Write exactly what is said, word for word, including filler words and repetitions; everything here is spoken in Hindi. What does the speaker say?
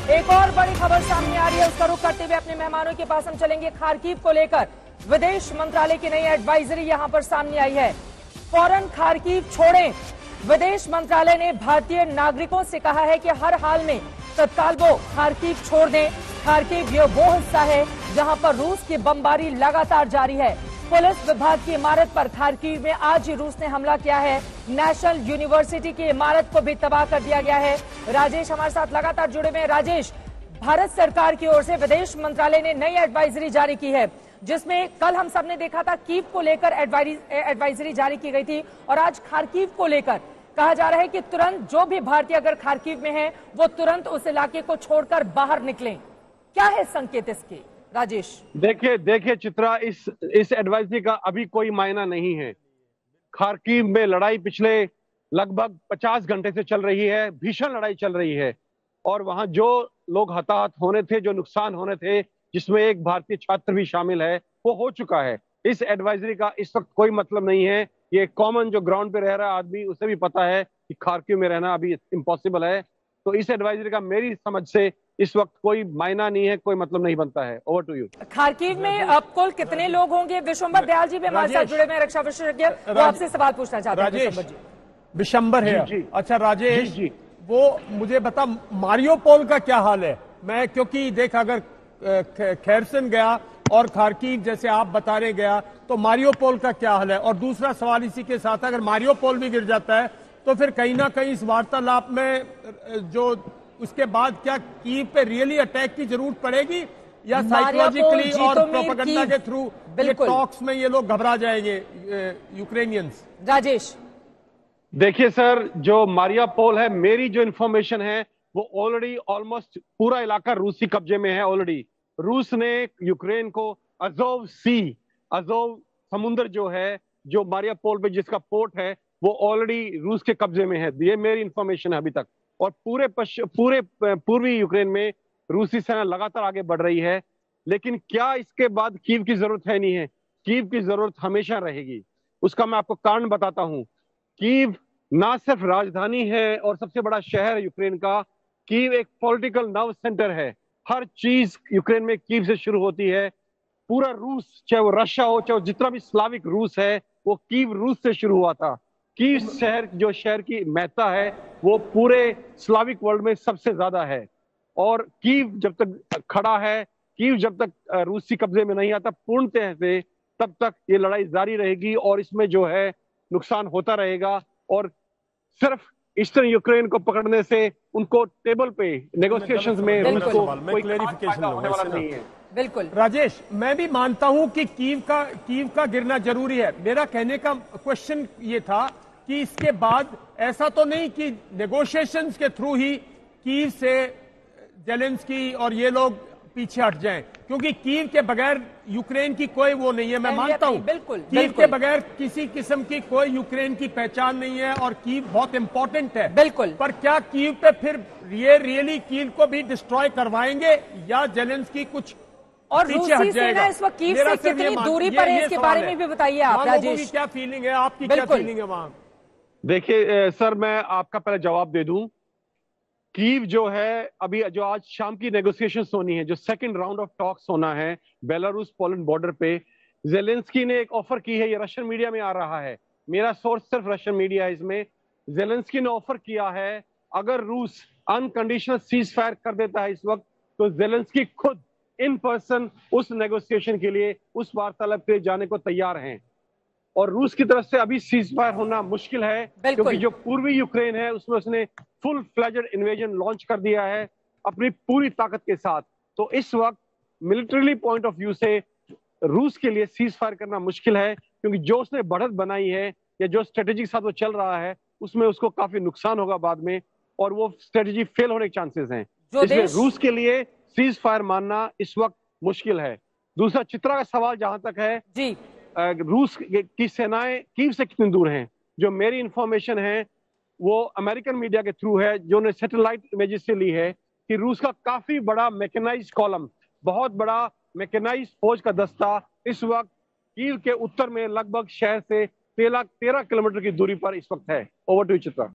एक और बड़ी खबर सामने आ रही है, उसका रुख करते हुए अपने मेहमानों के पास हम चलेंगे। खार्किव को लेकर विदेश मंत्रालय की नई एडवाइजरी यहां पर सामने आई है। फौरन खार्किव छोड़ें। विदेश मंत्रालय ने भारतीय नागरिकों से कहा है कि हर हाल में तत्काल वो खार्किव छोड़ दें। खार्किव ये वो हिस्सा है जहां पर रूस की बमबारी लगातार जारी है। पुलिस विभाग की इमारत पर खार्किव में आज ही रूस ने हमला किया है। नेशनल यूनिवर्सिटी की इमारत को भी तबाह कर दिया गया है। राजेश हमारे साथ लगातार जुड़े हुए हैं। राजेश, भारत सरकार की ओर से विदेश मंत्रालय ने नई एडवाइजरी जारी की है, जिसमें कल हम सबने देखा था कीव को लेकर एडवाइजरी जारी की गई थी और आज खार्किव को लेकर कहा जा रहा है कि तुरंत जो भी भारतीय अगर खार्किव में है वो तुरंत उस इलाके को छोड़कर बाहर निकलें। क्या है संकेत इसके, राजेश? देखिए देखिए चित्रा, इस इस एडवाइजरी का अभी कोई मायना नहीं है। खार्किव में लड़ाई पिछले लगभग पचास घंटे से चल रही है, भीषण लड़ाई चल रही है और वहां जो लोग हताहत होने थे, जो नुकसान होने थे, जिसमें एक भारतीय छात्र भी शामिल है, वो हो चुका है। इस एडवाइजरी का इस वक्त कोई मतलब नहीं है। ये कॉमन जो ग्राउंड पे रह रहा है आदमी, उसे भी पता है कि खार्किव में रहना अभी इम्पॉसिबल है। तो इस एडवाइजरी का मेरी समझ से इस वक्त कोई मायना नहीं है, कोई मतलब नहीं बनता है। Over to you. खार्किव में अब कुल कितने लोग होंगे? विश्वंबर दयाल जी भी हमारे साथ जुड़े हुए रक्षा विशेषज्ञ, वो आपसे सवाल पूछना चाहते हैं। विश्वंबर जी। विशंबर है। जी, जी। अच्छा राजेश जी, जी। वो मुझे बता, मारियोपोल का क्या हाल है? मैं क्योंकि देख, अगर खैरसन गया और खार्किव जैसे आप बता रहे गया, तो मारियोपोल का क्या हाल है? और दूसरा सवाल इसी के साथ, अगर मारियोपोल भी गिर जाता है तो फिर कहीं ना कहीं इस वार्तालाप में जो उसके बाद क्या कीव पे रियली अटैक की जरूरत पड़ेगी या साइकोलॉजिकली और प्रोपेगेंडा के थ्रू ये टॉक्स में ये लोग घबरा जाएंगे यूक्रेनियंस? राजेश देखिए सर, जो मारियापोल है, मेरी जो इंफॉर्मेशन है वो ऑलरेडी ऑलमोस्ट पूरा इलाका रूसी कब्जे में है। ऑलरेडी रूस ने यूक्रेन को अजोव सी, अजोव समुद्र जो है, जो मारियापोल पे जिसका पोर्ट है, वो ऑलरेडी रूस के कब्जे में है। ये मेरी इंफॉर्मेशन है अभी तक। और पूरे पूरे पूर्वी यूक्रेन में रूसी सेना लगातार आगे बढ़ रही है। लेकिन क्या इसके बाद कीव की जरूरत है? नहीं है। कीव की जरूरत हमेशा रहेगी। उसका मैं आपको कारण बताता हूं। कीव ना सिर्फ राजधानी है और सबसे बड़ा शहर है यूक्रेन का, कीव एक पॉलिटिकल नर्व सेंटर है। हर चीज यूक्रेन में कीव से शुरू होती है। पूरा रूस, चाहे वो रशिया हो, चाहे वो जितना भी स्लाविक रूस है, वो कीव रूस से शुरू हुआ था। कीव शहर, जो शहर की महत्ता है, वो पूरे स्लाविक वर्ल्ड में सबसे ज्यादा है। और कीव जब तक खड़ा है, कीव जब तक रूसी कब्जे में नहीं आता पूर्णतः से, तब तक ये लड़ाई जारी रहेगी और इसमें जो है नुकसान होता रहेगा। और सिर्फ ईस्टर्न यूक्रेन को पकड़ने से उनको टेबल पे नेगोशिएशंस में रूस को कोई क्लैरिफिकेशन होने वाला नहीं है। बिल्कुल राजेश, मैं भी मानता हूं कि कीव का कीव का गिरना जरूरी है। मेरा कहने का क्वेश्चन ये था कि इसके बाद ऐसा तो नहीं कि नेगोशिएशंस के थ्रू ही कीव से जेलेंस्की और ये लोग पीछे हट जाएं, क्योंकि कीव के बगैर यूक्रेन की कोई वो नहीं है। मैं मानता हूं बिल्कुल कीव बिल्कुल। के बगैर किसी किस्म की कोई यूक्रेन की पहचान नहीं है और कीव बहुत इंपॉर्टेंट है। बिल्कुल। पर क्या कीव पे फिर ये रियली कीव को भी डिस्ट्रॉय करवाएंगे या जेलेंस्की कुछ और रूसी सेना इस वक्त कीव से कितनी दूरी पर है, इसके बारे में भी बताइए आप राजेश। क्या फीलिंग है आपकी? क्या फीलिंग है वहां? देखिए सर, मैं आपका पहले जवाब दे दूं। कीव जो है, अभी जो आज शाम की नेगोशिएशंस होनी है, जो सेकंड राउंड ऑफ टॉक्स होना है बेलारूस पोलैंड बॉर्डर पे, जेलेंस्की ने एक ऑफर की है। ये रशियन मीडिया में आ रहा है, मेरा सोर्स सिर्फ रशियन मीडिया है इसमें। जेलेंस्की ने ऑफर किया है, अगर रूस अनकंडीशनल सीज फायर कर देता है इस वक्त, तो जेलेंस्की खुद इन पर्सन उस नेगोशिएशन के लिए, उस वार्तालाप के लिए जाने को तैयार हैं। और रूस की तरफ से अभी सीज फायर होना मुश्किल है, क्योंकि जो पूर्वी यूक्रेन है उसमें उसने फुल फ्लेजेड इन्वेजन लॉन्च कर दिया है अपनी पूरी ताकत के साथ। तो इस वक्त मिलिट्रीली पॉइंट ऑफ व्यू से रूस के लिए सीज फायर करना मुश्किल है, क्योंकि जो उसने बढ़त बनाई है या जो स्ट्रेटेजी के साथ वो चल रहा है, उसमें उसको काफी नुकसान होगा बाद में और वो स्ट्रेटेजी फेल होने के चांसेस हैं। इसलिए रूस के लिए सीज फायर मानना इस वक्त मुश्किल है। दूसरा, चित्रा का सवाल जहां तक है जी, रूस की सेनाएं कीव से कितनी दूर हैं, जो मेरी इंफॉर्मेशन है वो अमेरिकन मीडिया के थ्रू है, जो ने सैटेलाइट इमेजेस से ली है, कि रूस का काफी बड़ा मैकेनाइज्ड कॉलम, बहुत बड़ा मैकेनाइज्ड फौज का दस्ता इस वक्त कीव के उत्तर में लगभग शहर से तेरह तेरह किलोमीटर की दूरी पर इस वक्त है। Over to Chitra.